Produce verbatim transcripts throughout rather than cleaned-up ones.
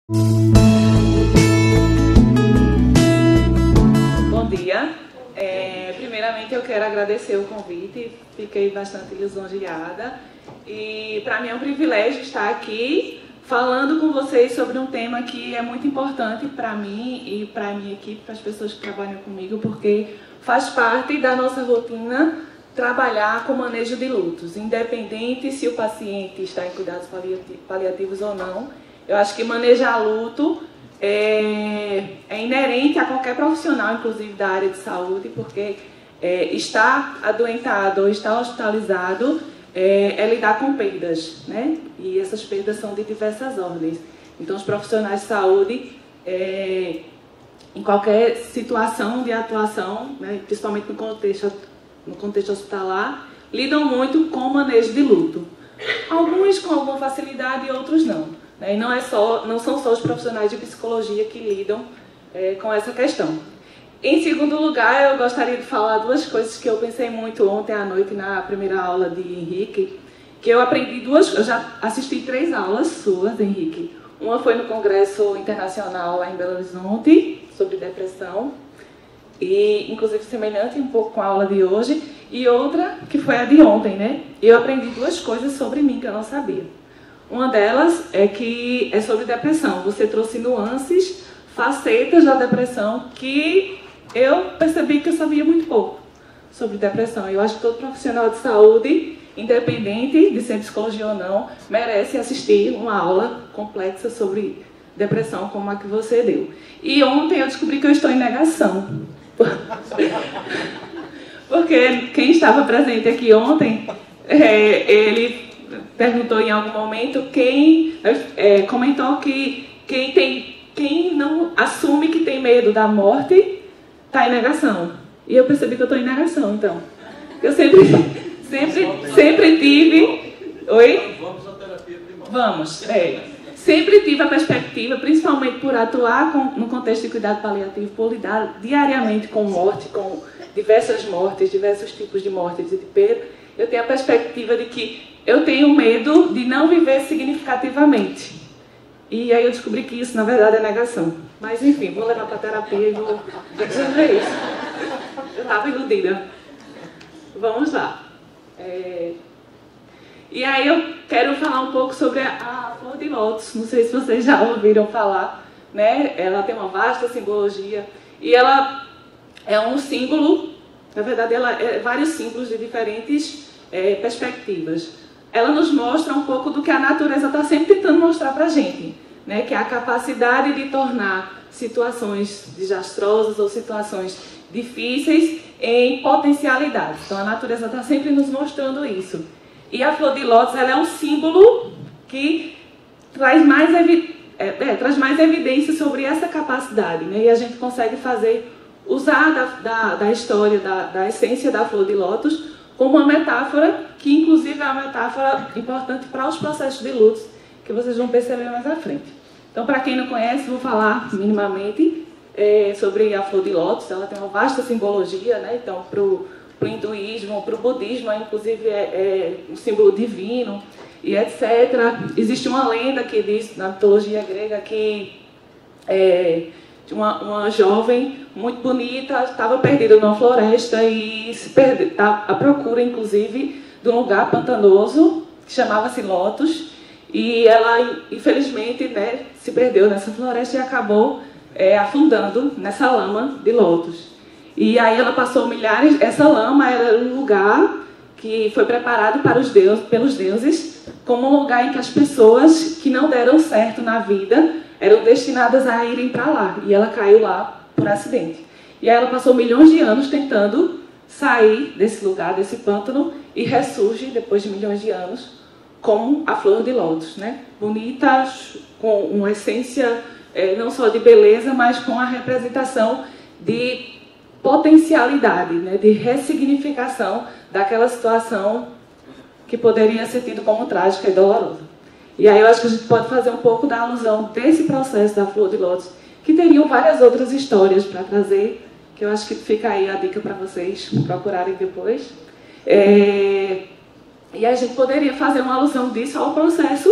Bom dia. É, primeiramente eu quero agradecer o convite, fiquei bastante lisonjeada e para mim é um privilégio estar aqui falando com vocês sobre um tema que é muito importante para mim e para a minha equipe, para as pessoas que trabalham comigo, porque faz parte da nossa rotina trabalhar com manejo de lutos, independente se o paciente está em cuidados paliativos ou não. Eu acho que manejar luto é, é inerente a qualquer profissional, inclusive da área de saúde, porque é, estar adoentado ou estar hospitalizado é, é lidar com perdas, né? E essas perdas são de diversas ordens. Então, os profissionais de saúde, é, em qualquer situação de atuação, né, principalmente no contexto, no contexto hospitalar, lidam muito com o manejo de luto. Alguns com alguma facilidade e outros não. E não, é só, não são só os profissionais de psicologia que lidam é, com essa questão. Em segundo lugar, eu gostaria de falar duas coisas que eu pensei muito ontem à noite na primeira aula de Henrique, que eu aprendi duas, eu já assisti três aulas suas, Henrique. Uma foi no Congresso Internacional lá em Belo Horizonte, sobre depressão, e inclusive semelhante um pouco com a aula de hoje, e outra que foi a de ontem, né? E eu aprendi duas coisas sobre mim que eu não sabia. Uma delas é que é sobre depressão. Você trouxe nuances, facetas da depressão que eu percebi que eu sabia muito pouco sobre depressão. Eu acho que todo profissional de saúde, independente de ser psicologia ou não, merece assistir uma aula complexa sobre depressão como a que você deu. E ontem eu descobri que eu estou em negação. Porque quem estava presente aqui ontem, é, ele perguntou em algum momento quem é, comentou que quem, tem, quem não assume que tem medo da morte está em negação. E eu percebi que eu estou em negação, então. Eu sempre, sempre, sempre tive... Oi? Vamos à terapia primária. Vamos, é. Sempre tive a perspectiva, principalmente por atuar com, no contexto de cuidado paliativo, por lidar diariamente com morte, com diversas mortes, diversos tipos de mortes e de perda, eu tenho a perspectiva de que eu tenho medo de não viver significativamente. E aí eu descobri que isso, na verdade, é negação. Mas, enfim, vou levar para a terapia e vou resolver isso. Eu estava iludida. Vamos lá. É... E aí eu quero falar um pouco sobre a, a flor de lótus. Não sei se vocês já ouviram falar, né? Ela tem uma vasta simbologia. E ela é um símbolo, na verdade, ela é vários símbolos de diferentes é, perspectivas. Ela nos mostra um pouco do que a natureza está sempre tentando mostrar para a gente, né? Que é a capacidade de tornar situações desastrosas ou situações difíceis em potencialidades. Então, a natureza está sempre nos mostrando isso. E a flor de lótus, ela é um símbolo que traz mais, evi é, é, traz mais evidência sobre essa capacidade, né? E a gente consegue fazer, usar da, da, da história, da, da essência da flor de lótus, como uma metáfora, que inclusive é uma metáfora importante para os processos de lutos, que vocês vão perceber mais à frente. Então, para quem não conhece, vou falar minimamente é, sobre a flor de lótus. Ela tem uma vasta simbologia, né? Então, para o hinduísmo, para o budismo, inclusive é, é um símbolo divino, e etcétera. Existe uma lenda que diz, na mitologia grega, que é, Uma, uma jovem muito bonita estava perdida numa floresta e se perdeu, tá, à procura, inclusive, de um lugar pantanoso que chamava-se Lótus. E ela, infelizmente, né, se perdeu nessa floresta e acabou é, afundando nessa lama de lótus. E aí ela passou milhares... Essa lama era um lugar que foi preparado para os deus, pelos deuses como um lugar em que as pessoas que não deram certo na vida eram destinadas a irem para lá. E ela caiu lá por acidente. E aí ela passou milhões de anos tentando sair desse lugar, desse pântano, e ressurge, depois de milhões de anos, como a flor de lótus, né? Bonita, com uma essência é, não só de beleza, mas com a representação de potencialidade, né? De ressignificação daquela situação que poderia ser tido como trágica e dolorosa. E aí eu acho que a gente pode fazer um pouco da alusão desse processo da flor de lótus, que teriam várias outras histórias para trazer, que eu acho que fica aí a dica para vocês procurarem depois. É... E a gente poderia fazer uma alusão disso ao processo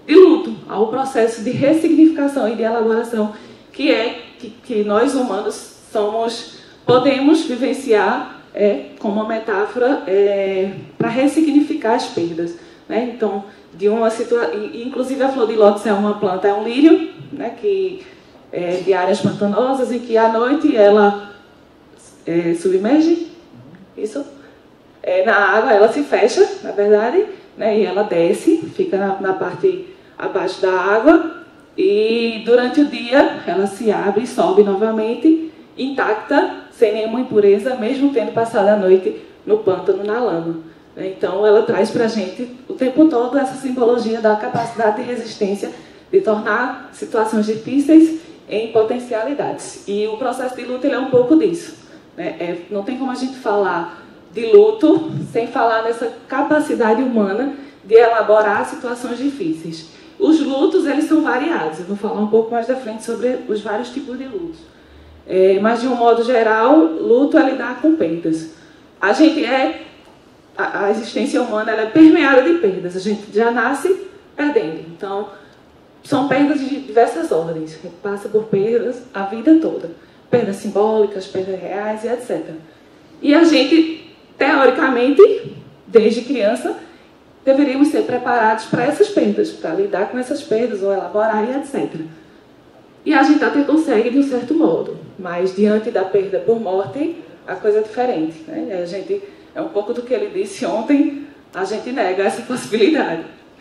de luto, ao processo de ressignificação e de elaboração que é que, que nós humanos somos, podemos vivenciar é, como uma metáfora é, para ressignificar as perdas, né? Então, de uma situação, inclusive a flor de lótus é uma planta, é um lírio, né, que é de áreas pantanosas em que à noite ela é, submerge, isso, é, na água, ela se fecha, na verdade, né, e ela desce, fica na, na parte abaixo da água, e durante o dia ela se abre e sobe novamente, intacta, sem nenhuma impureza, mesmo tendo passado a noite no pântano, na lama. Então, ela traz para a gente o tempo todo essa simbologia da capacidade de resistência, de tornar situações difíceis em potencialidades. E o processo de luto ele é um pouco disso, né? É, não tem como a gente falar de luto sem falar nessa capacidade humana de elaborar situações difíceis. Os lutos, eles são variados. Eu vou falar um pouco mais da frente sobre os vários tipos de lutos. É, mas, de um modo geral, luto é lidar com perdas. A gente é... A, a existência humana ela é permeada de perdas. A gente já nasce perdendo. Então, são perdas de diversas ordens. A gente passa por perdas a vida toda. Perdas simbólicas, perdas reais e etcétera. E a gente, teoricamente, desde criança, deveríamos ser preparados para essas perdas, para lidar com essas perdas, ou elaborar e etcétera. E a gente até consegue de um certo modo, mas diante da perda por morte, a coisa é diferente, né? A gente, é um pouco do que ele disse ontem, a gente nega essa possibilidade.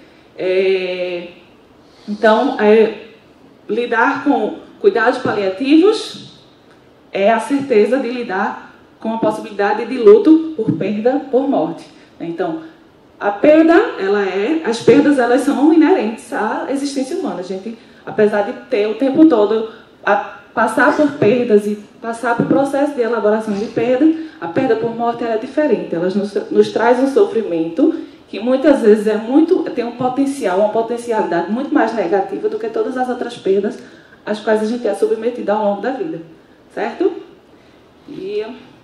É, então, é, lidar com cuidados paliativos é a certeza de lidar com a possibilidade de luto por perda por morte. Então, a perda, ela é, as perdas elas são inerentes à existência humana. A gente, apesar de ter o tempo todo a passar por perdas e passar por processo de elaboração de perda, a perda por morte ela é diferente. Ela nos, nos traz um sofrimento que muitas vezes é muito, tem um potencial, uma potencialidade muito mais negativa do que todas as outras perdas às quais a gente é submetido ao longo da vida. Certo? E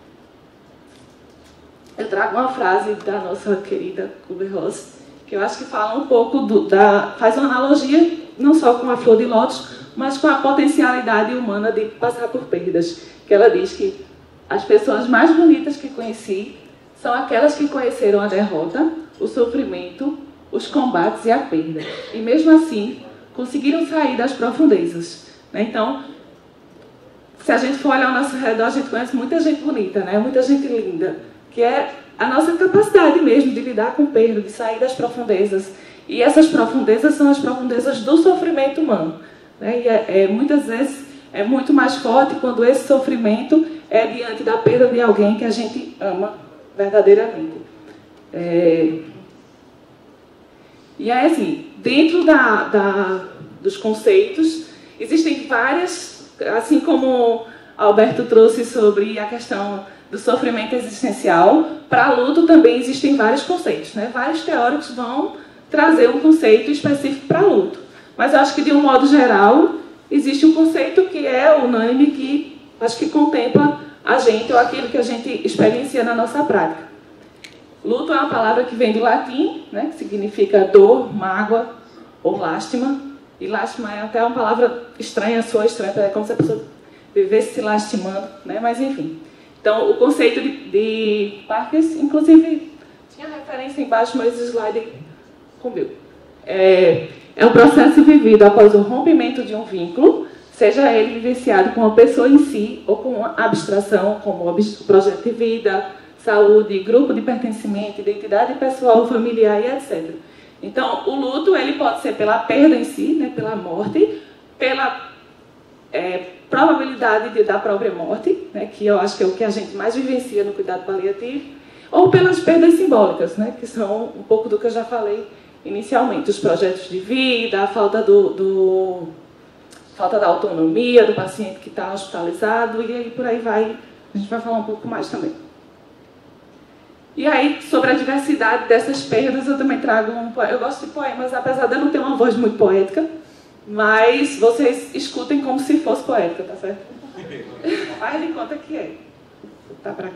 eu trago uma frase da nossa querida Kübler-Ross, que eu acho que fala um pouco, do, da, faz uma analogia, não só com a flor de lótus, mas com a potencialidade humana de passar por perdas. Que ela diz que as pessoas mais bonitas que conheci são aquelas que conheceram a derrota, o sofrimento, os combates e a perda. E mesmo assim, conseguiram sair das profundezas. Né? Então, se a gente for olhar ao nosso redor, a gente conhece muita gente bonita, né? Muita gente linda, que é a nossa capacidade mesmo de lidar com perda, de sair das profundezas. E essas profundezas são as profundezas do sofrimento humano. Né? E é, é, muitas vezes é muito mais forte quando esse sofrimento é diante da perda de alguém que a gente ama verdadeiramente. É... E aí, assim, dentro da, da, dos conceitos, existem várias, assim como Alberto trouxe sobre a questão do sofrimento existencial, para luto também existem vários conceitos, né? Vários teóricos vão trazer um conceito específico para luto. Mas eu acho que, de um modo geral, existe um conceito que é unânime, que acho que contempla a gente, ou aquilo que a gente experiencia na nossa prática. Luto é uma palavra que vem do latim, né? Que significa dor, mágoa ou lástima. E lástima é até uma palavra estranha, soa estranha, é como se a pessoa vivesse se lastimando, né? Mas enfim. Então, o conceito de, de Parkes, inclusive, tinha referência embaixo, mas o slide comigo. É, é um processo vivido após o rompimento de um vínculo, seja ele vivenciado com a pessoa em si ou com uma abstração, como o projeto de vida, saúde, grupo de pertencimento, identidade pessoal, familiar e etcétera. Então, o luto ele pode ser pela perda em si, né, pela morte, pela é, probabilidade de, da própria morte, né, que eu acho que é o que a gente mais vivencia no cuidado paliativo, ou pelas perdas simbólicas, né, que são um pouco do que eu já falei inicialmente, os projetos de vida, a falta, do, do, falta da autonomia do paciente que está hospitalizado, e aí por aí vai, a gente vai falar um pouco mais também. E aí, sobre a diversidade dessas perdas, eu também trago um poema. Eu gosto de poemas, apesar de eu não ter uma voz muito poética, mas vocês escutem como se fosse poética, tá certo? Faz de conta que é. Tá pra cá.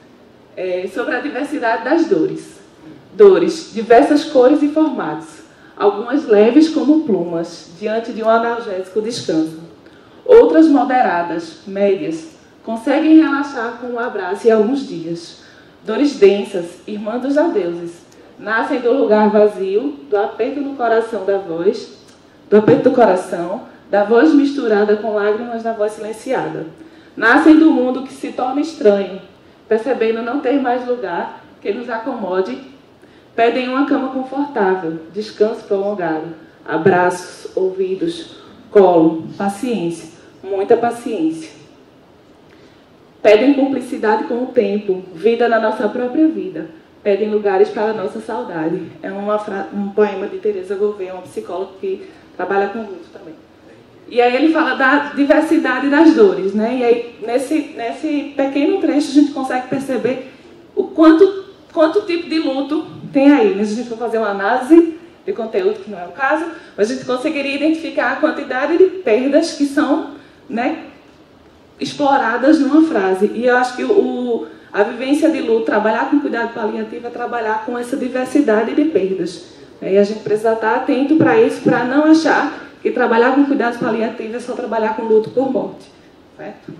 É, sobre a diversidade das dores. Dores, diversas cores e formatos. Algumas leves como plumas, diante de um analgésico descansam. Outras moderadas, médias, conseguem relaxar com um abraço e alguns dias. Dores densas, irmãs dos adeuses, nascem do lugar vazio, do aperto no coração da voz, do aperto do coração, da voz misturada com lágrimas da voz silenciada. Nascem do mundo que se torna estranho, percebendo não ter mais lugar que nos acomode. Pedem uma cama confortável, descanso prolongado, abraços, ouvidos, colo, paciência, muita paciência. Pedem cumplicidade com o tempo, vida na nossa própria vida. Pedem lugares para a nossa saudade. É uma fra... um poema de Teresa Gouveia, uma psicóloga que trabalha com luto também. E aí ele fala da diversidade das dores, né? E aí nesse, nesse pequeno trecho a gente consegue perceber o quanto, quanto tipo de luto tem aí. Se a gente for fazer uma análise de conteúdo, que não é o caso, mas a gente conseguiria identificar a quantidade de perdas que são, né, exploradas numa frase. E eu acho que o, a vivência de luto, trabalhar com cuidado paliativo, é trabalhar com essa diversidade de perdas. E a gente precisa estar atento para isso, para não achar que trabalhar com cuidados paliativos é só trabalhar com luto por morte. Certo?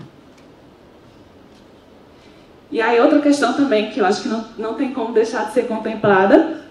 E aí outra questão também, que eu acho que não, não tem como deixar de ser contemplada,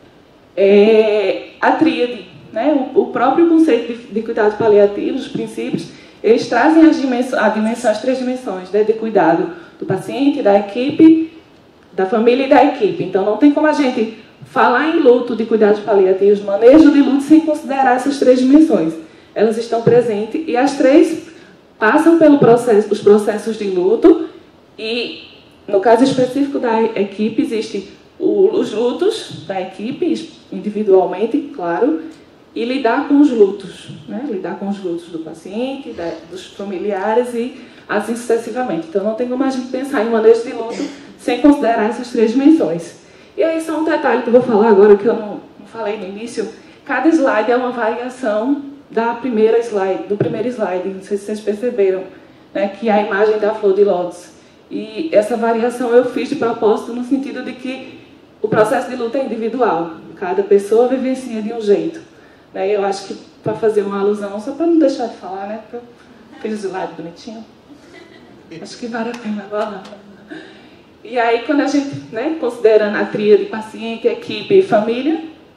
é a tríade. Né? O, o próprio conceito de, de cuidados paliativos, os princípios, eles trazem as dimensões, a dimensão, as três dimensões, né, de cuidado do paciente, da equipe, da família e da equipe. Então, não tem como a gente falar em luto de cuidados paliativos, manejo de luto, sem considerar essas três dimensões. Elas estão presentes e as três passam pelo processo, os processos de luto e, no caso específico da equipe, existem os lutos da equipe, individualmente, claro, e lidar com os lutos, né? Lidar com os lutos do paciente, da, dos familiares e assim sucessivamente. Então, não tem como a gente pensar em manejo de luto sem considerar essas três dimensões. E aí, só um detalhe que eu vou falar agora, que eu não, não falei no início. Cada slide é uma variação da primeira slide, do primeiro slide, não sei se vocês perceberam, né? Que é a imagem da flor de lótus. E essa variação eu fiz de propósito no sentido de que o processo de luto é individual. Cada pessoa vivencia de um jeito. Eu acho que, para fazer uma alusão, só para não deixar de falar, né? Porque eu fiz o slide bonitinho. Acho que vale a pena agora. E aí, quando a gente, né, considerando a tríade de paciente, equipe e família,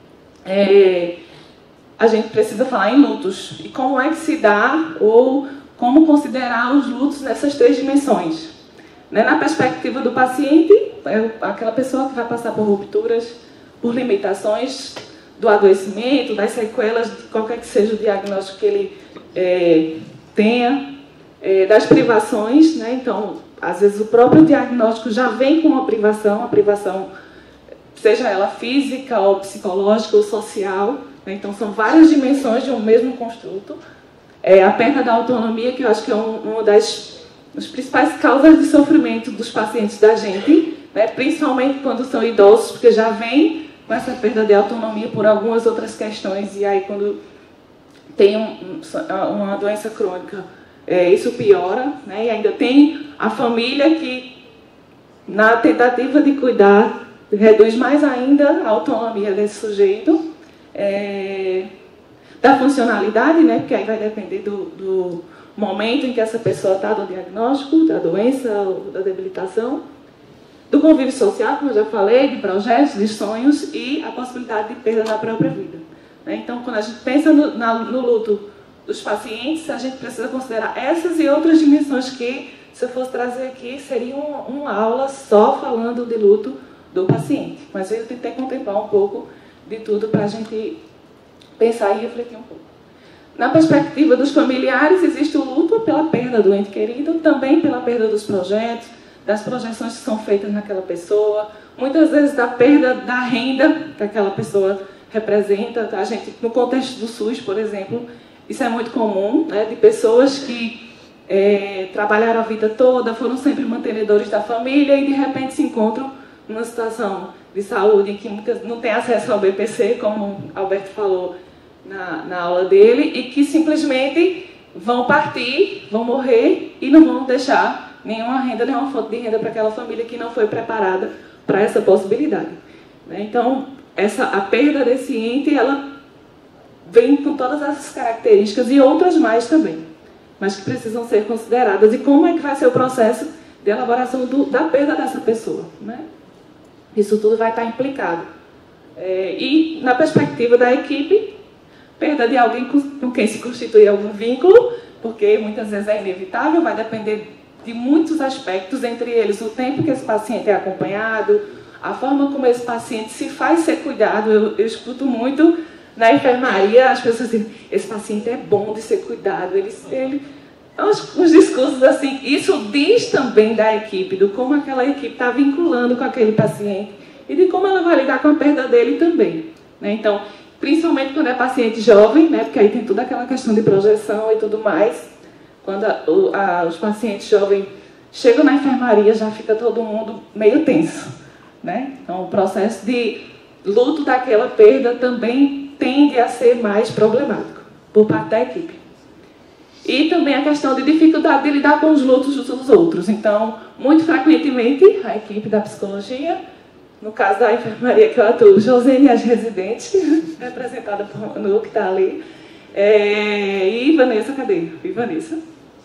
é, a gente precisa falar em lutos. E como é que se dá, ou como considerar os lutos nessas três dimensões. Né? Na perspectiva do paciente, é aquela pessoa que vai passar por rupturas, por limitações do adoecimento, das sequelas, de qualquer que seja o diagnóstico que ele é, tenha, é, das privações, né? Então, às vezes o próprio diagnóstico já vem com uma privação, a privação, seja ela física, ou psicológica, ou social, né? Então, são várias dimensões de um mesmo construto. É, a perda da autonomia, que eu acho que é um, uma das, das principais causas de sofrimento dos pacientes da gente, né? Principalmente quando são idosos, porque já vem com essa perda de autonomia por algumas outras questões, e aí quando tem um, uma doença crônica, é, isso piora, né? E ainda tem a família que, na tentativa de cuidar, reduz mais ainda a autonomia desse sujeito, é, da funcionalidade, né? Porque aí vai depender do, do momento em que essa pessoa está, do diagnóstico, da doença ou da debilitação, do convívio social, como eu já falei, de projetos, de sonhos e a possibilidade de perda da própria vida. Então, quando a gente pensa no, na, no luto dos pacientes, a gente precisa considerar essas e outras dimensões que, se eu fosse trazer aqui, seria uma, uma aula só falando de luto do paciente. Mas eu tentei contemplar um pouco de tudo para a gente pensar e refletir um pouco. Na perspectiva dos familiares, existe o luto pela perda do ente querido, também pela perda dos projetos, das projeções que são feitas naquela pessoa, muitas vezes da perda da renda que aquela pessoa representa. A gente, no contexto do SUS, por exemplo, isso é muito comum, né, de pessoas que é, trabalharam a vida toda, foram sempre mantenedores da família e, de repente, se encontram numa situação de saúde em que muitas não têm acesso ao B P C, como o Alberto falou na, na aula dele, e que simplesmente vão partir, vão morrer e não vão deixar nenhuma renda, nenhuma fonte de renda para aquela família que não foi preparada para essa possibilidade. Então, essa, a perda desse ente, ela vem com todas essas características e outras mais também, mas que precisam ser consideradas. E como é que vai ser o processo de elaboração do, da perda dessa pessoa, né? Isso tudo vai estar implicado. É, e, na perspectiva da equipe, perda de alguém com, com quem se constitui algum vínculo, porque muitas vezes é inevitável, vai depender de muitos aspectos, entre eles o tempo que esse paciente é acompanhado, a forma como esse paciente se faz ser cuidado. Eu, eu escuto muito na enfermaria as pessoas dizendo, esse paciente é bom de ser cuidado, ele... ele Os, os discursos assim, isso diz também da equipe, do como aquela equipe está vinculando com aquele paciente e de como ela vai lidar com a perda dele também, né? Então, principalmente quando é paciente jovem, né? Porque aí tem toda aquela questão de projeção e tudo mais. Quando a, o, a, os pacientes jovens chegam na enfermaria, já fica todo mundo meio tenso, né? Então, o processo de luto daquela perda também tende a ser mais problemático por parte da equipe. E também a questão de dificuldade de lidar com os lutos dos outros. Então, muito frequentemente, a equipe da psicologia, no caso da enfermaria que eu atuo, Josene e as residentes, representada por Manu, que está ali, é, e Vanessa, cadê? E Vanessa.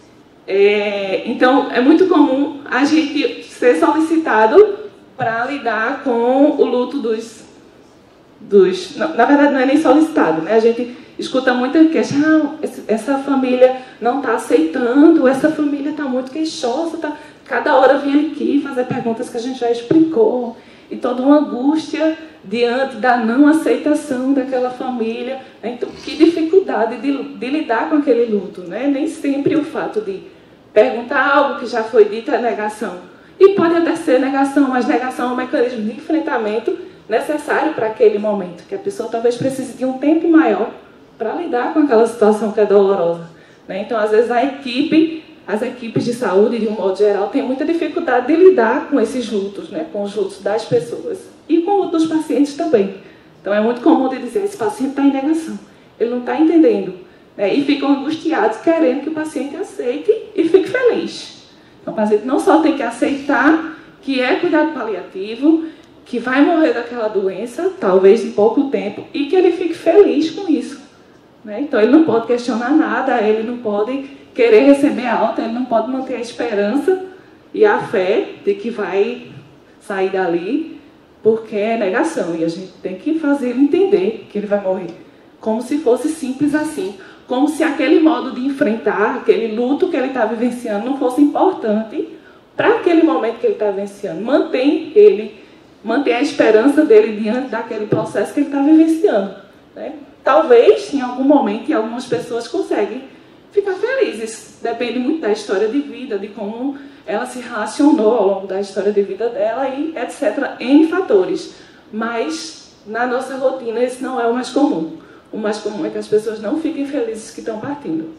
É, então, é muito comum a gente ser solicitado para lidar com o luto dos... dos não, na verdade, não é nem solicitado, né? A gente escuta muita queixa, ah, essa família não está aceitando, essa família está muito queixosa, tá... cada hora vem aqui fazer perguntas que a gente já explicou, e toda uma angústia diante da não aceitação daquela família. Então, que dificuldade de, de lidar com aquele luto, né? Nem sempre o fato de perguntar algo que já foi dito é negação. E pode até ser negação, mas negação é um mecanismo de enfrentamento necessário para aquele momento, que a pessoa talvez precise de um tempo maior para lidar com aquela situação que é dolorosa, né? Então, às vezes, a equipe, as equipes de saúde, de um modo geral, têm muita dificuldade de lidar com esses lutos, né? Com os lutos das pessoas e com o luto dos pacientes também. Então, é muito comum de dizer, esse paciente está em negação, ele não está entendendo, né? E ficam angustiados, querendo que o paciente aceite e fique feliz. Então, o paciente não só tem que aceitar que é cuidado paliativo, que vai morrer daquela doença, talvez em pouco tempo, e que ele fique feliz com isso. Então, ele não pode questionar nada, ele não pode querer receber alta, ele não pode manter a esperança e a fé de que vai sair dali, porque é negação. E a gente tem que fazer ele entender que ele vai morrer. Como se fosse simples assim. Como se aquele modo de enfrentar, aquele luto que ele está vivenciando, não fosse importante para aquele momento que ele está vivenciando. Mantém ele, mantém a esperança dele diante daquele processo que ele está vivenciando, né? Talvez, em algum momento, algumas pessoas conseguem ficar felizes. Depende muito da história de vida, de como ela se relacionou ao longo da história de vida dela e etcétera. N fatores. Mas, na nossa rotina, esse não é o mais comum. O mais comum é que as pessoas não fiquem felizes que estão partindo.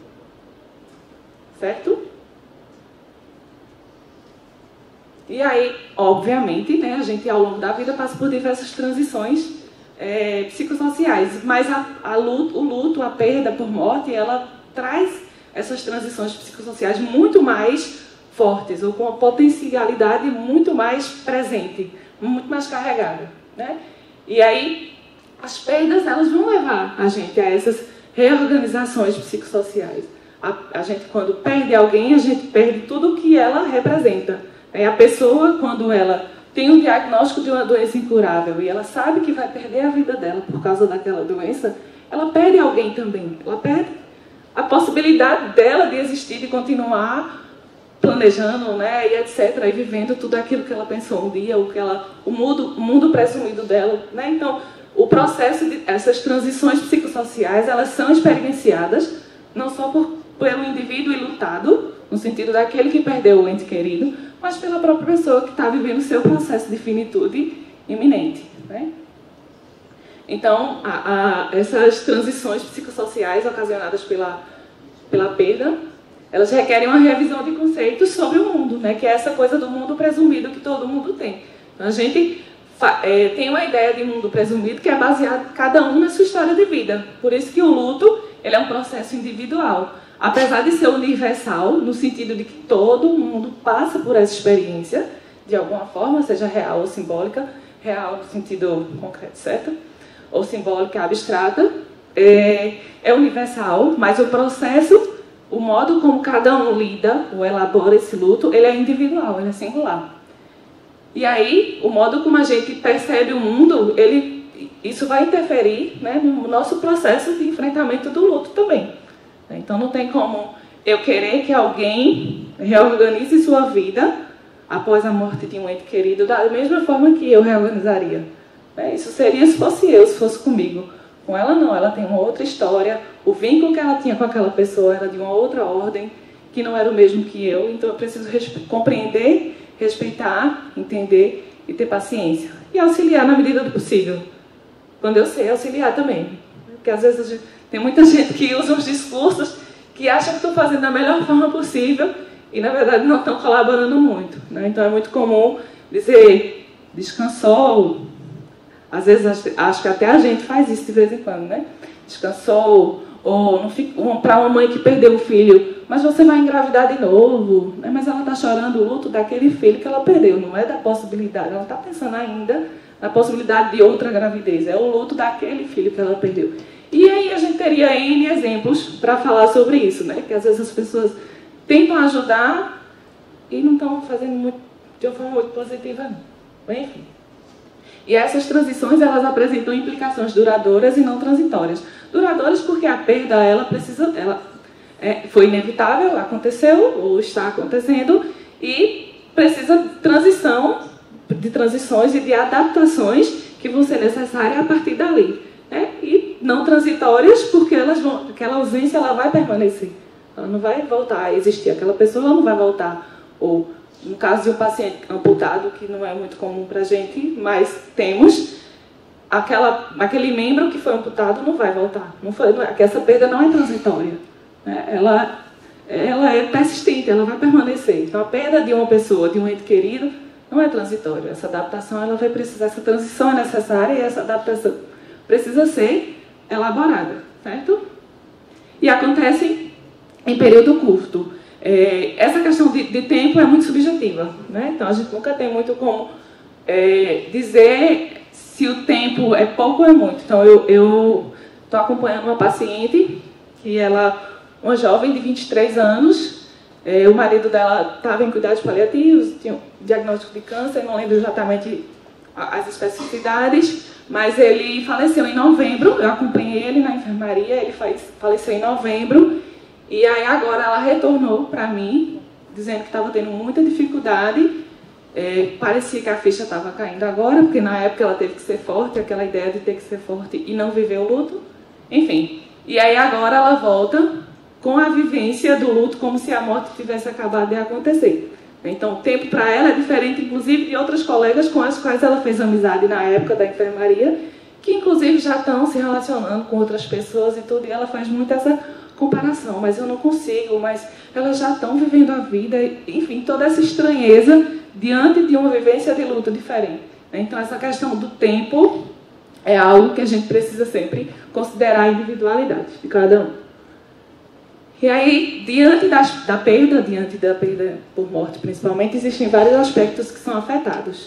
Certo? E aí, obviamente, né, a gente, ao longo da vida, passa por diversas transições É, psicossociais, mas a, a luto, o luto, a perda por morte, ela traz essas transições psicossociais muito mais fortes, ou com uma potencialidade muito mais presente, muito mais carregada, né? E aí, as perdas, elas vão levar a gente a essas reorganizações psicossociais. A, a gente, quando perde alguém, a gente perde tudo o que ela representa. É, a pessoa, quando ela tem um diagnóstico de uma doença incurável e ela sabe que vai perder a vida dela por causa daquela doença, ela perde alguém também. Ela perde a possibilidade dela de existir, de continuar planejando, né, e etcétera, e vivendo tudo aquilo que ela pensou um dia, o, que ela, o, mundo, o mundo presumido dela, né? Então, o processo de essas transições psicossociais, elas são experienciadas não só por, pelo indivíduo ilutado, no sentido daquele que perdeu o ente querido, mas pela própria pessoa que está vivendo o seu processo de finitude iminente, né? Então, a, a, essas transições psicossociais ocasionadas pela, pela perda, elas requerem uma revisão de conceitos sobre o mundo, né? Que é essa coisa do mundo presumido que todo mundo tem. Então, a gente é, tem uma ideia de mundo presumido que é baseado cada um na sua história de vida. Por isso que o luto, ele é um processo individual. Apesar de ser universal, no sentido de que todo mundo passa por essa experiência, de alguma forma, seja real ou simbólica, real no sentido concreto, certo? Ou simbólica abstrata, é, é universal, mas o processo, o modo como cada um lida ou elabora esse luto, ele é individual, ele é singular. E aí, o modo como a gente percebe o mundo, ele, isso vai interferir, né, no nosso processo de enfrentamento do luto também. Então, não tem como eu querer que alguém reorganize sua vida após a morte de um ente querido da mesma forma que eu reorganizaria. Isso seria se fosse eu, se fosse comigo. Com ela não, ela tem uma outra história, o vínculo que ela tinha com aquela pessoa era de uma outra ordem, que não era o mesmo que eu, então eu preciso compreender, respeitar, entender e ter paciência. E auxiliar na medida do possível. Quando eu sei, auxiliar também. Porque às vezes gente, tem muita gente que usa uns discursos que acha que estou fazendo da melhor forma possível e, na verdade, não estão colaborando muito. Né? Então, é muito comum dizer, descansou. Às vezes, acho que até a gente faz isso de vez em quando, né? Descansou, ou para uma mãe que perdeu o filho, mas você vai engravidar de novo, né? Mas ela está chorando o luto daquele filho que ela perdeu, não é da possibilidade, ela está pensando ainda na possibilidade de outra gravidez, é o luto daquele filho que ela perdeu. E aí a gente teria N exemplos para falar sobre isso, né? Que às vezes as pessoas tentam ajudar e não estão fazendo muito, de uma forma muito positiva, não. Enfim. E essas transições, elas apresentam implicações duradouras e não transitórias. Duradouras porque a perda, ela precisa, ela é, foi inevitável, aconteceu ou está acontecendo e precisa de transição, de transições e de adaptações que vão ser necessárias a partir dali. Né? E não transitórias porque elas vão, aquela ausência ela vai permanecer. Ela não vai voltar a existir. Aquela pessoa ela não vai voltar. Ou, no caso de um paciente amputado, que não é muito comum para a gente, mas temos, aquela, aquele membro que foi amputado não vai voltar. Não foi, não é, essa perda não é transitória. Né? Ela, ela é persistente, ela vai permanecer. Então, a perda de uma pessoa, de um ente querido, não é transitória. Essa adaptação ela vai precisar, essa transição é necessária e essa adaptação precisa ser elaborada, certo? E acontece em período curto. É, essa questão de, de tempo é muito subjetiva, né? Então a gente nunca tem muito como é, dizer se o tempo é pouco ou é muito. Então eu estou acompanhando uma paciente que ela, uma jovem de vinte e três anos, é, o marido dela estava em cuidados paliativos, tinha um diagnóstico de câncer, não lembro exatamente as especificidades, mas ele faleceu em novembro. Eu acompanhei ele na enfermaria, ele faleceu em novembro. E aí agora ela retornou para mim, dizendo que estava tendo muita dificuldade, é, parecia que a ficha estava caindo agora, porque na época ela teve que ser forte, aquela ideia de ter que ser forte e não viver o luto, enfim. E aí agora ela volta com a vivência do luto como se a morte tivesse acabado de acontecer. Então o tempo para ela é diferente, inclusive, de outras colegas com as quais ela fez amizade na época da enfermaria, que inclusive já estão se relacionando com outras pessoas e tudo, e ela faz muito essa comparação, mas eu não consigo, mas elas já estão vivendo a vida, enfim, toda essa estranheza diante de uma vivência de luto diferente. Então, essa questão do tempo é algo que a gente precisa sempre considerar a individualidade de cada um. E aí, diante da, da perda, diante da perda por morte, principalmente, existem vários aspectos que são afetados.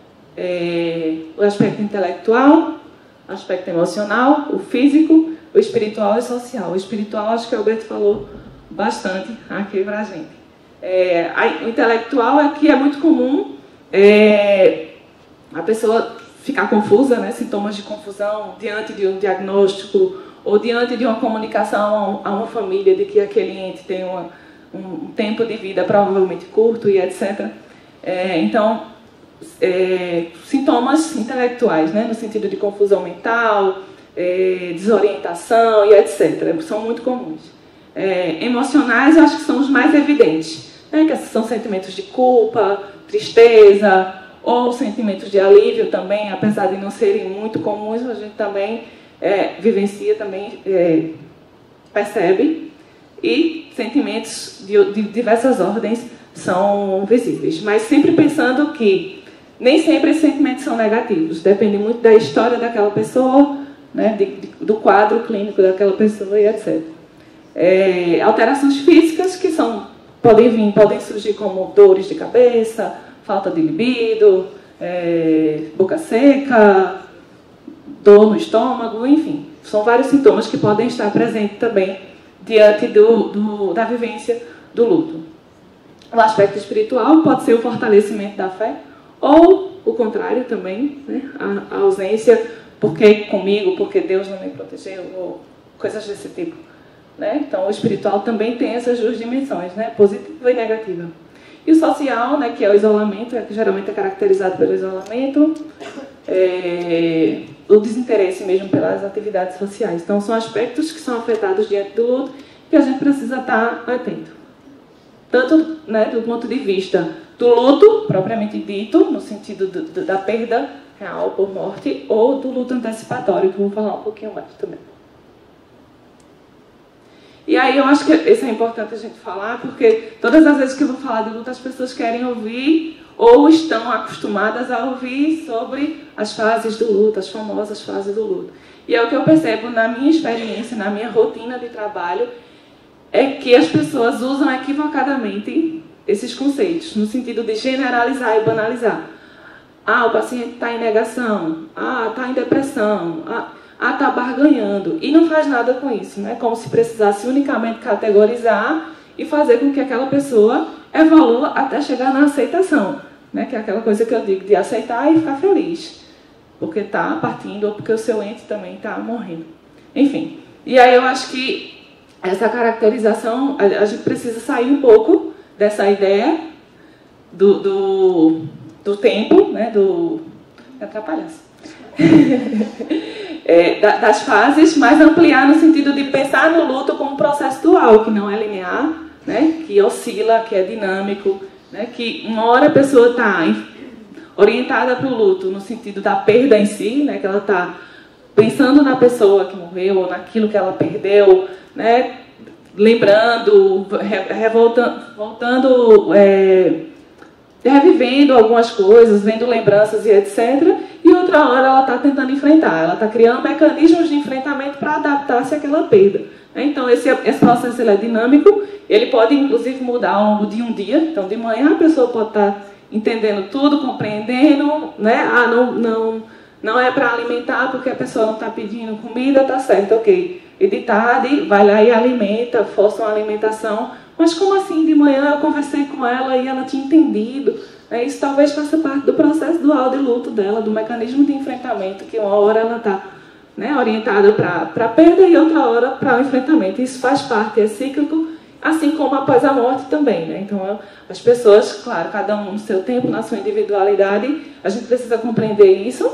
É, o aspecto intelectual, o aspecto emocional, o físico, o espiritual e o social. O espiritual, acho que o Alberto falou bastante aqui para a gente. É, a, o intelectual é que é muito comum é, a pessoa ficar confusa, né, sintomas de confusão diante de um diagnóstico ou diante de uma comunicação a uma família de que aquele ente tem uma, um tempo de vida provavelmente curto e etcétera. É, então, é, sintomas intelectuais, né, no sentido de confusão mental, É, desorientação e etcétera. São muito comuns. É, emocionais, eu acho que são os mais evidentes, né? Que são sentimentos de culpa, tristeza, ou sentimentos de alívio também, apesar de não serem muito comuns, a gente também é, vivencia, também é, percebe. E sentimentos de, de diversas ordens são visíveis, mas sempre pensando que nem sempre esses sentimentos são negativos, depende muito da história daquela pessoa, né, de, de, do quadro clínico daquela pessoa e etcétera. É, alterações físicas que são, podem vir, podem surgir como dores de cabeça, falta de libido, é, boca seca, dor no estômago, enfim. são vários sintomas que podem estar presentes também diante do, do, da vivência do luto. O aspecto espiritual pode ser o fortalecimento da fé, ou o contrário também, né? a, a ausência, porque comigo, porque Deus não me protegeu, ou coisas desse tipo. Né? Então, o espiritual também tem essas duas dimensões, né? Positiva e negativa. E o social, né, que é o isolamento, é, que geralmente é caracterizado pelo isolamento, é, o desinteresse mesmo pelas atividades sociais. Então, são aspectos que são afetados diante do luto que a gente precisa estar atento. Tanto, né, do ponto de vista do luto, propriamente dito, no sentido do, do, da perda real por morte, ou do luto antecipatório, que eu vou falar um pouquinho mais também. E aí eu acho que isso é importante a gente falar, porque todas as vezes que eu vou falar de luto, as pessoas querem ouvir ou estão acostumadas a ouvir sobre as fases do luto, as famosas fases do luto. E é o que eu percebo na minha experiência, na minha rotina de trabalho, é que as pessoas usam equivocadamente esses conceitos, no sentido de generalizar e banalizar. Ah, o paciente está em negação, ah, está em depressão, ah... ah, está barganhando, e não faz nada com isso, né? Como se precisasse unicamente categorizar e fazer com que aquela pessoa evolua até chegar na aceitação, né? Que é aquela coisa que eu digo de aceitar e ficar feliz, porque está partindo ou porque o seu ente também está morrendo. Enfim, e aí eu acho que essa caracterização, a, a gente precisa sair um pouco dessa ideia do, do, do tempo, né? Do... atrapalhasse. É, das fases, mas ampliar no sentido de pensar no luto como um processo dual, que não é linear, né, que oscila, que é dinâmico, né, que uma hora a pessoa está orientada para o luto no sentido da perda em si, né, que ela está pensando na pessoa que morreu, ou naquilo que ela perdeu, né, lembrando, revoltando, voltando, é, revivendo algumas coisas, vendo lembranças e etcétera. E outra hora ela está tentando enfrentar, ela está criando mecanismos de enfrentamento para adaptar-se àquela perda. Então, esse, esse processo ele é dinâmico, ele pode, inclusive, mudar ao longo de um dia. Então, de manhã a pessoa pode estar entendendo tudo, compreendendo, né? Ah, não, não, não é para alimentar porque a pessoa não está pedindo comida, tá certo, ok. E de tarde, vai lá e alimenta, força uma alimentação. Mas como assim, de manhã eu conversei com ela e ela tinha entendido? É, isso talvez faça parte do processo dual de luto dela, do mecanismo de enfrentamento, que uma hora ela está, né, orientada para a perda e outra hora para o enfrentamento. Isso faz parte, é cíclico, assim como após a morte também. Né? Então, as pessoas, claro, cada um no seu tempo, na sua individualidade, a gente precisa compreender isso.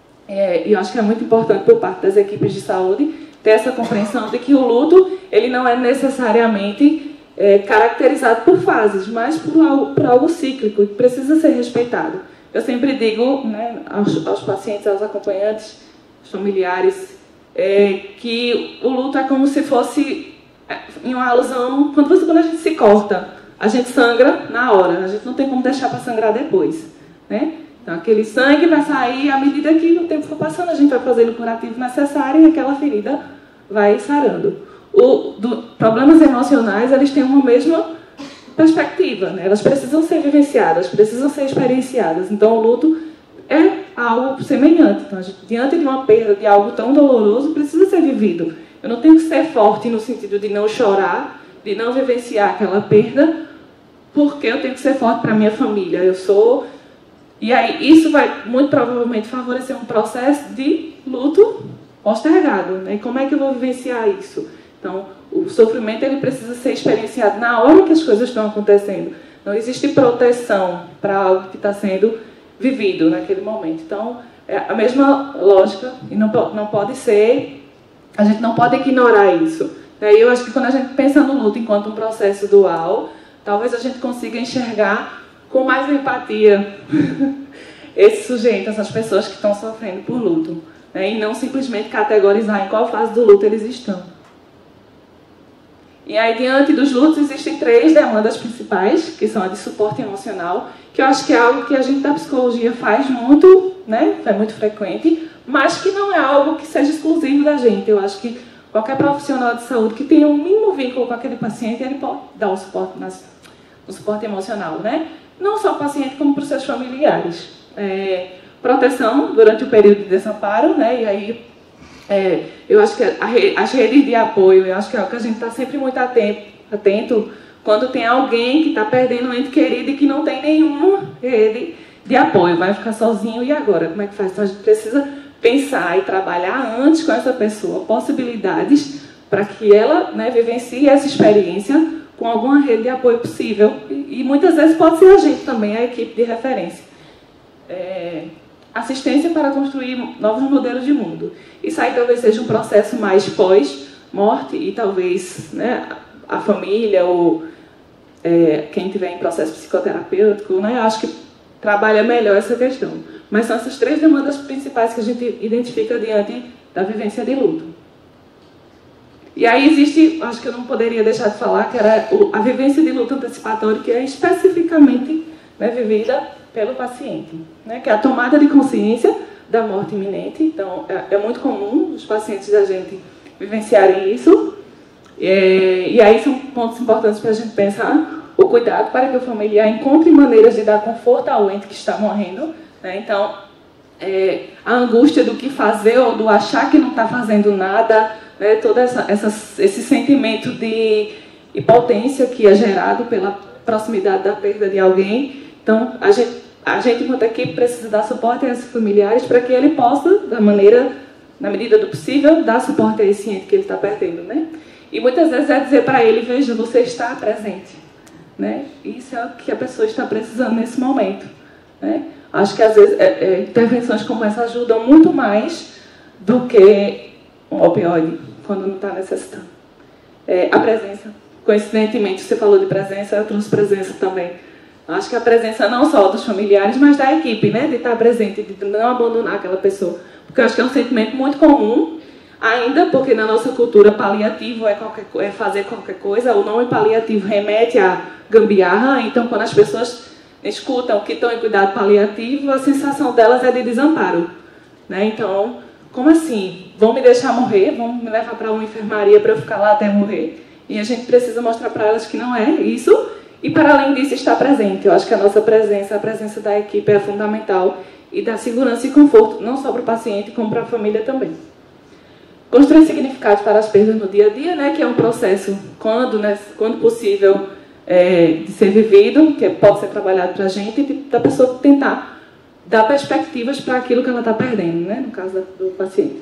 É, e eu acho que é muito importante por parte das equipes de saúde ter essa compreensão de que o luto ele não é necessariamente É, caracterizado por fases, mas por algo, por algo cíclico, que precisa ser respeitado. Eu sempre digo, né, aos, aos pacientes, aos acompanhantes, aos familiares, é, que o luto é como se fosse, em uma alusão, quando, você, quando a gente se corta, a gente sangra na hora, a gente não tem como deixar para sangrar depois. Né? Então, aquele sangue vai sair à medida que o tempo for passando, a gente vai fazendo o curativo necessário e aquela ferida vai sarando. O, do, problemas emocionais, eles têm uma mesma perspectiva, né? Elas precisam ser vivenciadas, precisam ser experienciadas. Então, o luto é algo semelhante. Então, a gente, diante de uma perda de algo tão doloroso, precisa ser vivido. Eu não tenho que ser forte no sentido de não chorar, de não vivenciar aquela perda, porque eu tenho que ser forte para a minha família. Eu sou... E aí, isso vai, muito provavelmente, favorecer um processo de luto postergado. Né? E como é que eu vou vivenciar isso? Então, o sofrimento ele precisa ser experienciado na hora que as coisas estão acontecendo. Não existe proteção para algo que está sendo vivido naquele momento. Então, é a mesma lógica e não, não pode ser... A gente não pode ignorar isso. E eu acho que quando a gente pensa no luto enquanto um processo dual, talvez a gente consiga enxergar com mais empatia esse sujeito, essas pessoas que estão sofrendo por luto. Né? E não simplesmente categorizar em qual fase do luto eles estão. E aí, diante dos lutos, existem três demandas principais, que são a de suporte emocional, que eu acho que é algo que a gente da psicologia faz muito, né? É muito frequente, mas que não é algo que seja exclusivo da gente. Eu acho que qualquer profissional de saúde que tenha um mínimo vínculo com aquele paciente, ele pode dar o suporte, nas, o suporte emocional, né? Não só o paciente, como para os seus familiares. É, proteção durante o período de desamparo, né? E aí É, eu acho que a, as redes de apoio, eu acho que é o que a gente está sempre muito atento, atento quando tem alguém que está perdendo um ente querido e que não tem nenhuma rede de apoio, vai ficar sozinho, e agora? Como é que faz? Então a gente precisa pensar e trabalhar antes com essa pessoa possibilidades para que ela, né, vivencie essa experiência com alguma rede de apoio possível. E, e muitas vezes pode ser a gente também, a equipe de referência. É, assistência para construir novos modelos de mundo. Isso aí talvez seja um processo mais pós-morte e talvez, né, a família ou é, quem tiver em processo psicoterapêutico, né, acho que trabalha melhor essa questão. Mas são essas três demandas principais que a gente identifica diante da vivência de luto. E aí existe, acho que eu não poderia deixar de falar, que era a vivência de luto antecipatório, que é especificamente, né, vivida pelo paciente, né, que é a tomada de consciência da morte iminente. Então, é, é muito comum os pacientes da gente vivenciarem isso. É, e aí são pontos importantes para a gente pensar o cuidado para que o familiar encontre maneiras de dar conforto ao ente que está morrendo, né? Então, é, a angústia do que fazer ou do achar que não está fazendo nada, né? Todo essa, essa, esse sentimento de impotência que é gerado pela proximidade da perda de alguém. Então, a gente, a gente enquanto equipe, precisa dar suporte a esses familiares para que ele possa, da maneira, na medida do possível, dar suporte a esse ente que ele está perdendo, né? E muitas vezes é dizer para ele, veja, você está presente, né? Isso é o que a pessoa está precisando nesse momento, né? Acho que às vezes é, é, intervenções como essa ajudam muito mais do que um opioide, quando não está necessitando. É, a presença, coincidentemente, você falou de presença, eu trouxe presença também. Acho que a presença não só dos familiares, mas da equipe, né? De estar presente, de não abandonar aquela pessoa. Porque eu acho que é um sentimento muito comum, ainda porque na nossa cultura paliativo é, qualquer, é fazer qualquer coisa, o nome paliativo remete a gambiarra, então quando as pessoas escutam que estão em cuidado paliativo, a sensação delas é de desamparo, né? Então, como assim? Vão me deixar morrer? Vão me levar para uma enfermaria para eu ficar lá até morrer? E a gente precisa mostrar para elas que não é isso, e para além disso estar presente. Eu acho que a nossa presença, a presença da equipe é fundamental e dá segurança e conforto, não só para o paciente, como para a família também. Construir significados para as perdas no dia a dia, né, que é um processo, quando, né, quando possível, é, de ser vivido, que pode ser trabalhado para a gente, e da pessoa tentar dar perspectivas para aquilo que ela está perdendo, né, no caso do paciente.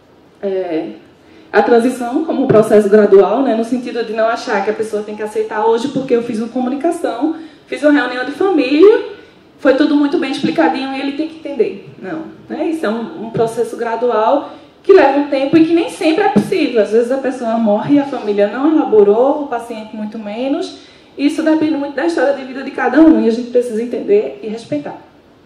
É, a transição como um processo gradual, né, no sentido de não achar que a pessoa tem que aceitar hoje porque eu fiz uma comunicação, fiz uma reunião de família, foi tudo muito bem explicadinho e ele tem que entender. Não, né, isso é um, um processo gradual que leva um tempo e que nem sempre é possível. Às vezes a pessoa morre e a família não elaborou, o paciente muito menos. Isso depende muito da história de vida de cada um e a gente precisa entender e respeitar.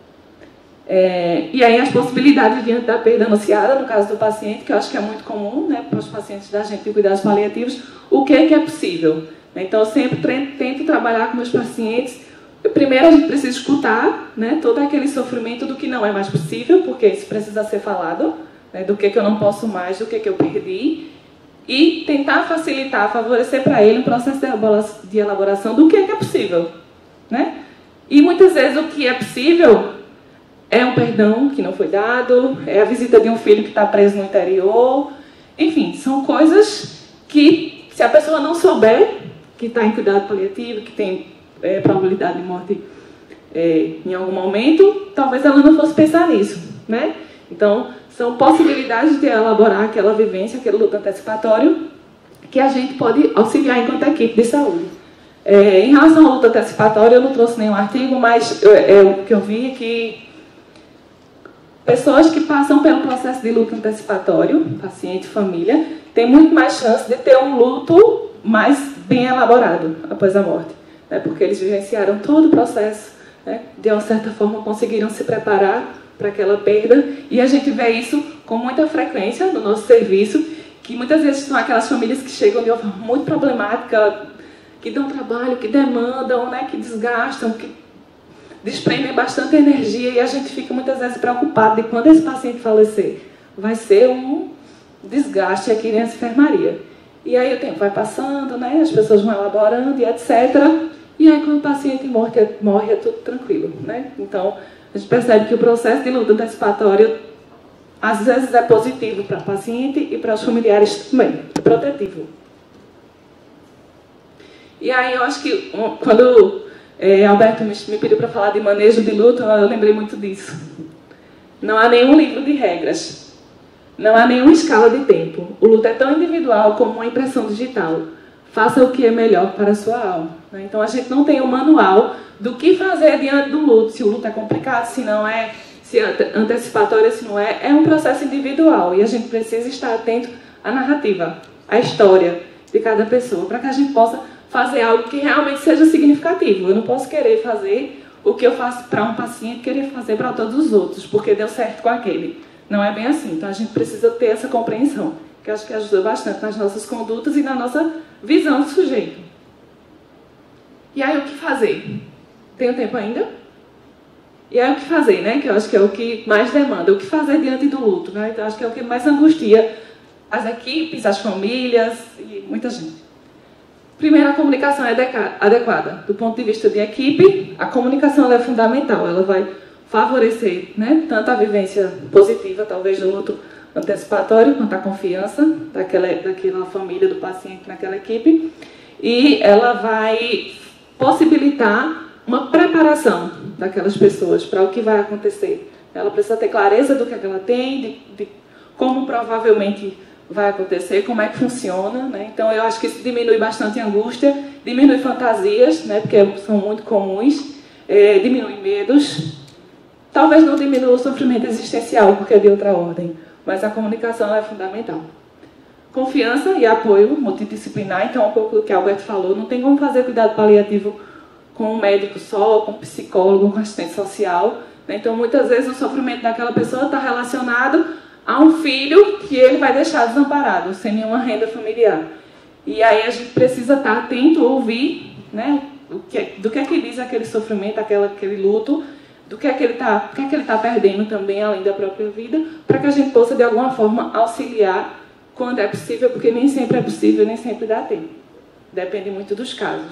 É, e aí as possibilidades diante da perda anunciada, no caso do paciente, que eu acho que é muito comum, né, para os pacientes da gente de cuidados paliativos, o que é que é possível. Então eu sempre tento trabalhar com meus pacientes. Primeiro a gente precisa escutar, né, todo aquele sofrimento do que não é mais possível, porque isso precisa ser falado, né, do que, que eu não posso mais, do que, que eu perdi, e tentar facilitar, favorecer para ele um processo de elaboração do que é, que é possível, né? E muitas vezes o que é possível é um perdão que não foi dado, é a visita de um filho que está preso no interior, enfim, são coisas que, se a pessoa não souber que está em cuidado paliativo, que tem é, probabilidade de morte é, em algum momento, talvez ela não fosse pensar nisso, né? Então, são possibilidades de elaborar aquela vivência, aquele luto antecipatório, que a gente pode auxiliar enquanto equipe de saúde. É, em relação ao luto antecipatório, eu não trouxe nenhum artigo, mas é, o que eu vi é que pessoas que passam pelo processo de luto antecipatório, paciente e família, têm muito mais chance de ter um luto mais bem elaborado após a morte, né? Porque eles vivenciaram todo o processo, né? De uma certa forma conseguiram se preparar para aquela perda, e a gente vê isso com muita frequência no nosso serviço, que muitas vezes são aquelas famílias que chegam de uma forma muito problemática, que dão trabalho, que demandam, né, que desgastam, que desprendem bastante energia, e a gente fica muitas vezes preocupado de quando esse paciente falecer, vai ser um desgaste aqui nessa enfermaria. E aí o tempo vai passando, né, as pessoas vão elaborando e etcétera. E aí quando o paciente morre, morre é tudo tranquilo, né? Então, a gente percebe que o processo de luto antecipatório às vezes é positivo para o paciente e para os familiares também, é protetivo. E aí eu acho que quando é, Alberto me, me pediu para falar de manejo de luto, eu lembrei muito disso. Não há nenhum livro de regras, não há nenhuma escala de tempo. O luto é tão individual como uma impressão digital. Faça o que é melhor para a sua alma. Então a gente não tem um manual do que fazer diante do luto, se o luto é complicado, se não é, se é antecipatório, se não é. É um processo individual e a gente precisa estar atento à narrativa, à história de cada pessoa, para que a gente possa fazer algo que realmente seja significativo. Eu não posso querer fazer o que eu faço para um paciente, querer fazer para todos os outros, porque deu certo com aquele. Não é bem assim. Então a gente precisa ter essa compreensão, que eu acho que ajuda bastante nas nossas condutas e na nossa visão do sujeito. E aí o que fazer? Tenho tempo ainda? E aí o que fazer, né? Que eu acho que é o que mais demanda. O que fazer diante do luto, né? Então acho que é o que mais angustia as equipes, as famílias e muita gente. Primeiro, a comunicação é adequada. Do ponto de vista de equipe, a comunicação ela é fundamental. Ela vai favorecer, né, tanto a vivência positiva, talvez, do luto antecipatório, quanto a confiança daquela, daquela família, do paciente naquela equipe. E ela vai possibilitar uma preparação daquelas pessoas para o que vai acontecer. Ela precisa ter clareza do que ela tem, de, de como provavelmente vai acontecer, como é que funciona, né? Então eu acho que isso diminui bastante a angústia, diminui fantasias, né, porque são muito comuns, é, diminui medos, talvez não diminua o sofrimento existencial, porque é de outra ordem, mas a comunicação é fundamental. Confiança e apoio multidisciplinar, então um pouco do que Alberto falou, não tem como fazer cuidado paliativo com um médico só, com um psicólogo, com assistente social, né? Então muitas vezes o sofrimento daquela pessoa está relacionado a um filho que ele vai deixar desamparado, sem nenhuma renda familiar. E aí a gente precisa estar atento, ouvir, né, o que, do que é que diz aquele sofrimento, aquela, aquele luto, do que é que ele está que é que ele tá perdendo também, além da própria vida, para que a gente possa, de alguma forma, auxiliar quando é possível, porque nem sempre é possível, nem sempre dá tempo. Depende muito dos casos.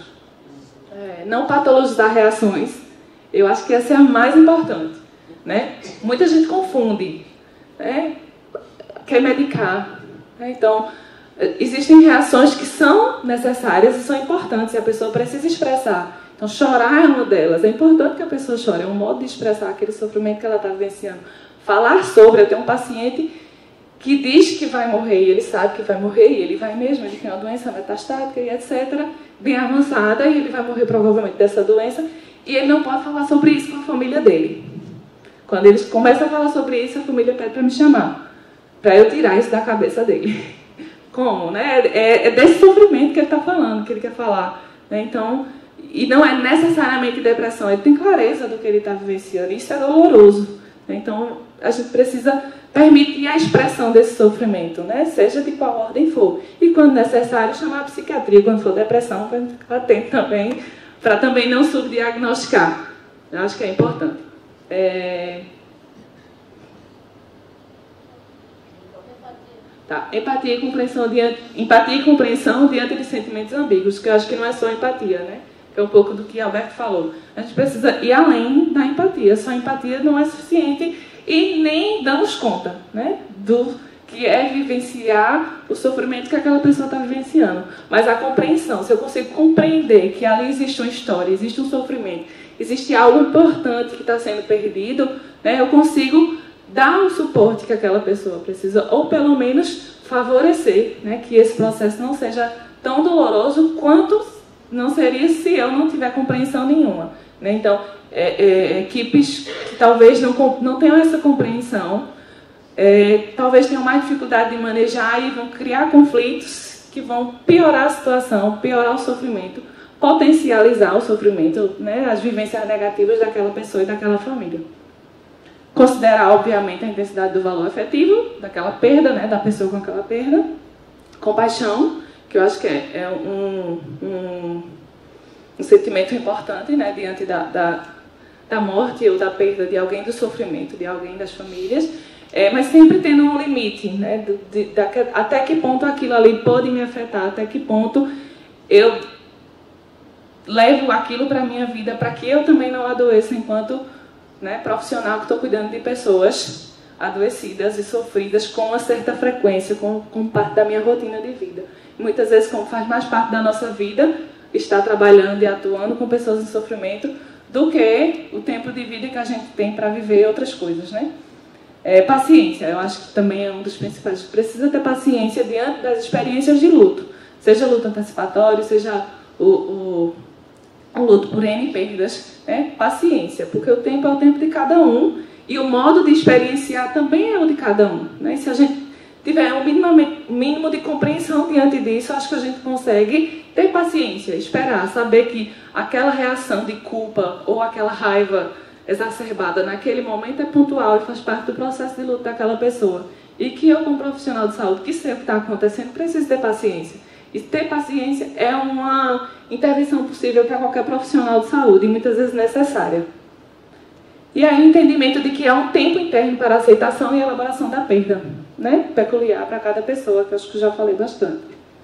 É, não patologizar reações, eu acho que essa é a mais importante, né? Muita gente confunde, né? Quer medicar, né? Então, existem reações que são necessárias e são importantes, e a pessoa precisa expressar. Então, chorar é uma delas. É importante que a pessoa chore, é um modo de expressar aquele sofrimento que ela está vivenciando. Falar sobre, eu tenho um paciente que diz que vai morrer, e ele sabe que vai morrer, e ele vai mesmo, ele tem uma doença metastática e etcétera, bem avançada, e ele vai morrer provavelmente dessa doença, e ele não pode falar sobre isso com a família dele. Quando eles começam a falar sobre isso, a família pede para me chamar, para eu tirar isso da cabeça dele. Como, né? É, é desse sofrimento que ele está falando, que ele quer falar, né? Então, e não é necessariamente depressão, ele tem clareza do que ele está vivenciando, isso é doloroso, né? Então, a gente precisa permitir a expressão desse sofrimento, né? Seja de qual ordem for. E, quando necessário, chamar a psiquiatria, quando for depressão, para ficar atento também, para também não subdiagnosticar. Eu acho que é importante. É... Tá. Empatia e compreensão diante, empatia e compreensão diante de sentimentos ambíguos, que eu acho que não é só empatia, né? É um pouco do que Alberto falou. A gente precisa ir além da empatia. Só empatia não é suficiente e nem damos conta, né, do que é vivenciar o sofrimento que aquela pessoa está vivenciando. Mas a compreensão, se eu consigo compreender que ali existe uma história, existe um sofrimento, existe algo importante que está sendo perdido, né, eu consigo dar o suporte que aquela pessoa precisa, ou pelo menos favorecer, né, que esse processo não seja tão doloroso quanto não seria se eu não tiver compreensão nenhuma, né? Então, é, é, equipes que talvez não, não tenham essa compreensão, é, talvez tenham mais dificuldade de manejar e vão criar conflitos que vão piorar a situação, piorar o sofrimento, potencializar o sofrimento, né, as vivências negativas daquela pessoa e daquela família. Considerar, obviamente, a intensidade do valor afetivo, daquela perda, né, da pessoa com aquela perda. Compaixão, que eu acho que é, é um, um, um sentimento importante, né, diante da, da, da morte ou da perda de alguém, do sofrimento de alguém, das famílias, é, mas sempre tendo um limite, né, de, de, de, até que ponto aquilo ali pode me afetar, até que ponto eu levo aquilo para a minha vida, para que eu também não adoeça enquanto, né, profissional que estou cuidando de pessoas adoecidas e sofridas com uma certa frequência, com, com parte da minha rotina de vida. Muitas vezes, como faz mais parte da nossa vida, estar trabalhando e atuando com pessoas em sofrimento, do que o tempo de vida que a gente tem para viver outras coisas, né? É, paciência, eu acho que também é um dos principais. Precisa ter paciência diante das experiências de luto, seja luto antecipatório, seja o, o, o luto por N perdas, né? Paciência, porque o tempo é o tempo de cada um e o modo de experienciar também é o de cada um, né? E se a gente tiver um mínimo, um mínimo de compreensão diante disso, acho que a gente consegue ter paciência, esperar, saber que aquela reação de culpa ou aquela raiva exacerbada naquele momento é pontual e faz parte do processo de luto daquela pessoa. E que eu, como profissional de saúde, que sei o que está acontecendo, preciso ter paciência. E ter paciência é uma intervenção possível para qualquer profissional de saúde e muitas vezes necessária. E aí o entendimento de que há um tempo interno para a aceitação e elaboração da perda, né? Peculiar para cada pessoa, que eu acho que eu já falei bastante.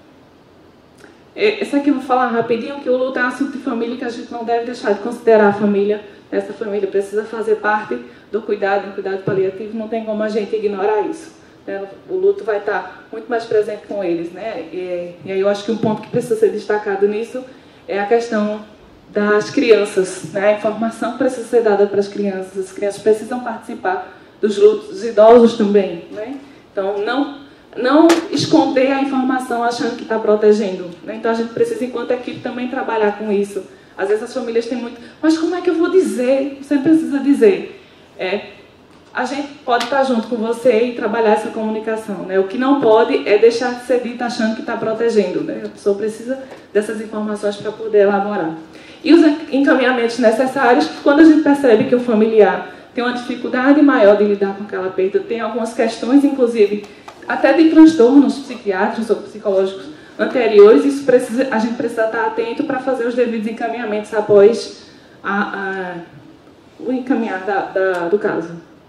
Esse aqui eu vou falar rapidinho, que o luto é um assunto de família que a gente não deve deixar de considerar a família. Essa família precisa fazer parte do cuidado, do cuidado paliativo, não tem como a gente ignorar isso. Né? O luto vai estar muito mais presente com eles, né? E, e aí eu acho que um ponto que precisa ser destacado nisso é a questão das crianças, né? A informação precisa ser dada para as crianças, as crianças precisam participar dos lutos, os idosos também, né? Então, não, não esconder a informação achando que está protegendo, né? Então, a gente precisa, enquanto equipe, também trabalhar com isso. Às vezes as famílias têm muito, mas como é que eu vou dizer? Você precisa dizer. É, a gente pode estar junto com você e trabalhar essa comunicação, né? O que não pode é deixar de ser dito achando que está protegendo, né? A pessoa precisa dessas informações para poder elaborar. E os encaminhamentos necessários, quando a gente percebe que o familiar tem uma dificuldade maior de lidar com aquela perda, tem algumas questões, inclusive, até de transtornos psiquiátricos ou psicológicos anteriores, isso precisa, a gente precisa estar atento para fazer os devidos encaminhamentos após a, a, o encaminhar da, da, do caso.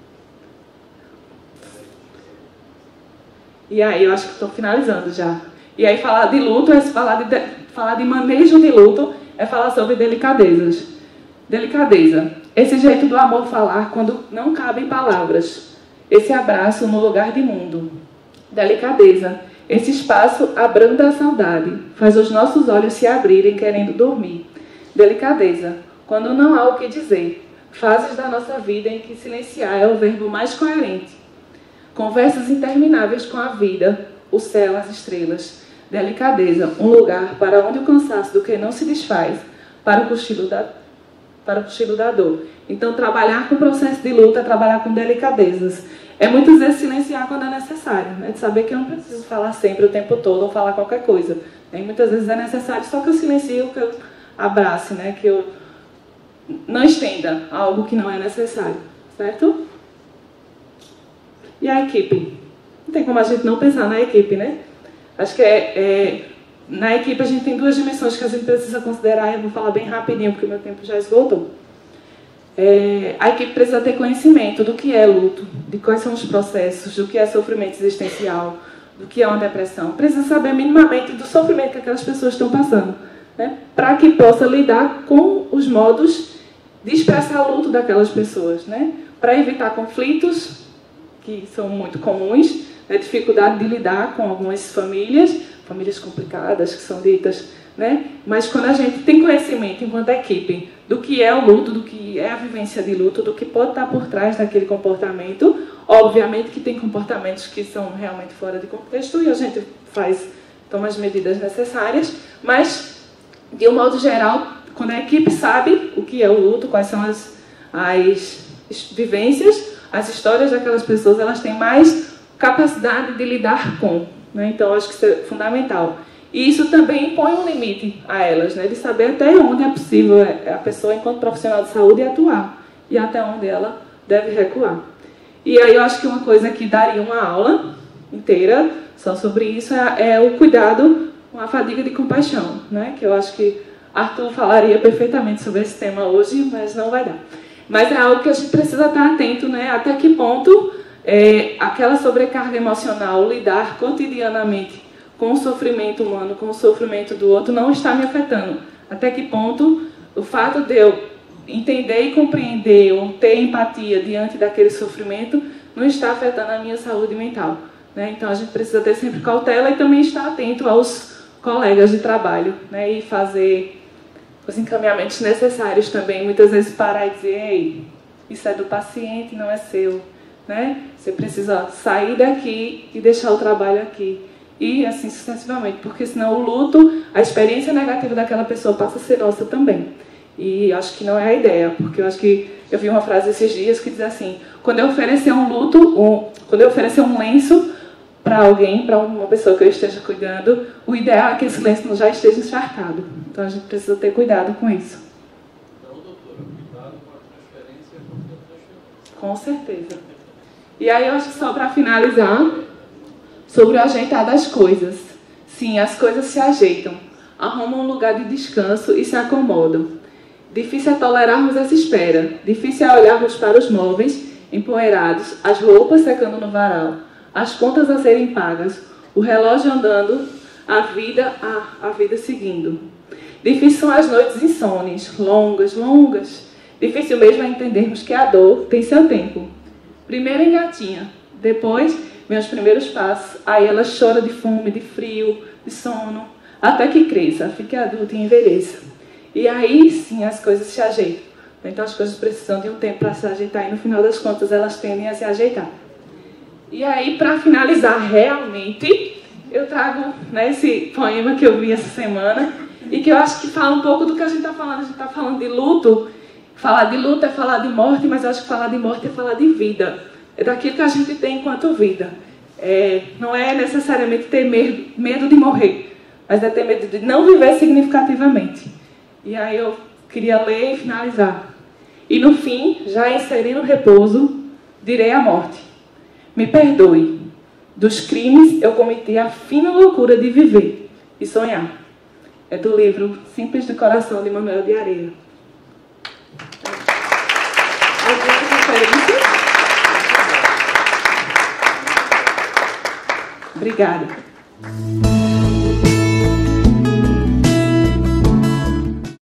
E aí, eu acho que estou finalizando já. E aí, falar de luto é falar de, falar de manejo de luto, é falar sobre delicadezas. Delicadeza. Esse jeito do amor falar quando não cabem palavras. Esse abraço no lugar de mundo. Delicadeza. Esse espaço abranda a saudade. Faz os nossos olhos se abrirem querendo dormir. Delicadeza. Quando não há o que dizer. Fases da nossa vida em que silenciar é o verbo mais coerente. Conversas intermináveis com a vida, o céu, as estrelas. Delicadeza, um lugar para onde o cansaço do que não se desfaz, para o cochilo da, para o cochilo da dor. Então, trabalhar com o processo de luta é trabalhar com delicadezas. É muitas vezes silenciar quando é necessário, né? De saber que eu não preciso falar sempre, o tempo todo, ou falar qualquer coisa. E muitas vezes é necessário só que eu silencio, que eu abrace, né? Que eu não estenda algo que não é necessário, certo? E a equipe? Não tem como a gente não pensar na equipe, né? Acho que é, é, na equipe a gente tem duas dimensões que a gente precisa considerar, eu vou falar bem rapidinho, porque o meu tempo já esgotou. É, a equipe precisa ter conhecimento do que é luto, de quais são os processos, do que é sofrimento existencial, do que é uma depressão. Precisa saber minimamente do sofrimento que aquelas pessoas estão passando, né? Para que possa lidar com os modos de expressar luto daquelas pessoas, né? Para evitar conflitos, que são muito comuns, a dificuldade de lidar com algumas famílias, famílias complicadas que são ditas, né? Mas quando a gente tem conhecimento enquanto equipe do que é o luto, do que é a vivência de luto, do que pode estar por trás daquele comportamento, obviamente que tem comportamentos que são realmente fora de contexto e a gente faz, toma as medidas necessárias, mas de um modo geral, quando a equipe sabe o que é o luto, quais são as, as vivências, as histórias daquelas pessoas, elas têm mais capacidade de lidar com, né? Então, acho que isso é fundamental. E isso também impõe um limite a elas, né? De saber até onde é possível a pessoa, enquanto profissional de saúde, atuar e até onde ela deve recuar. E aí eu acho que uma coisa que daria uma aula inteira só sobre isso é, é o cuidado com a fadiga de compaixão, né? Que eu acho que Arthur falaria perfeitamente sobre esse tema hoje, mas não vai dar. Mas é algo que a gente precisa estar atento, né? Até que ponto é, aquela sobrecarga emocional, lidar cotidianamente com o sofrimento humano, com o sofrimento do outro, não está me afetando. Até que ponto o fato de eu entender e compreender ou ter empatia diante daquele sofrimento não está afetando a minha saúde mental, né? Então, a gente precisa ter sempre cautela e também estar atento aos colegas de trabalho, né? E fazer os encaminhamentos necessários também, muitas vezes parar e dizer, ei, isso é do paciente, não é seu, né? Você precisa sair daqui e deixar o trabalho aqui. E assim sucessivamente, porque senão o luto, a experiência negativa daquela pessoa passa a ser nossa também. E acho que não é a ideia, porque eu acho que eu vi uma frase esses dias que diz assim, quando eu oferecer um luto, um, quando eu oferecer um lenço para alguém, para uma pessoa que eu esteja cuidando, o ideal é que esse lenço já esteja encharcado. Então a gente precisa ter cuidado com isso. Então, doutora, cuidado com a transferência e com a transferência. Com certeza. E aí eu acho que só para finalizar, sobre o ajeitar das coisas. Sim, as coisas se ajeitam, arrumam um lugar de descanso e se acomodam. Difícil é tolerarmos essa espera, difícil é olharmos para os móveis empoeirados, as roupas secando no varal, as contas a serem pagas, o relógio andando, a vida, a, a vida seguindo. Difícil são as noites insones, longas, longas. Difícil mesmo é entendermos que a dor tem seu tempo. Primeiro engatinha, depois vem os primeiros passos, aí ela chora de fome, de frio, de sono, até que cresça, fique adulta e envelheça. E aí sim as coisas se ajeitam. Então as coisas precisam de um tempo para se ajeitar e no final das contas elas tendem a se ajeitar. E aí, para finalizar realmente, eu trago, né, esse poema que eu vi essa semana e que eu acho que fala um pouco do que a gente está falando. A gente está falando de luto. Falar de luto é falar de morte, mas eu acho que falar de morte é falar de vida. É daquilo que a gente tem enquanto vida. É, não é necessariamente ter medo, medo de morrer, mas é ter medo de não viver significativamente. E aí eu queria ler e finalizar. E no fim, já inserindo o repouso, direi à morte: me perdoe, dos crimes eu cometi a fina loucura de viver e sonhar. É do livro Simples do Coração, de Manuel de Areia. Alguma referência? Obrigada.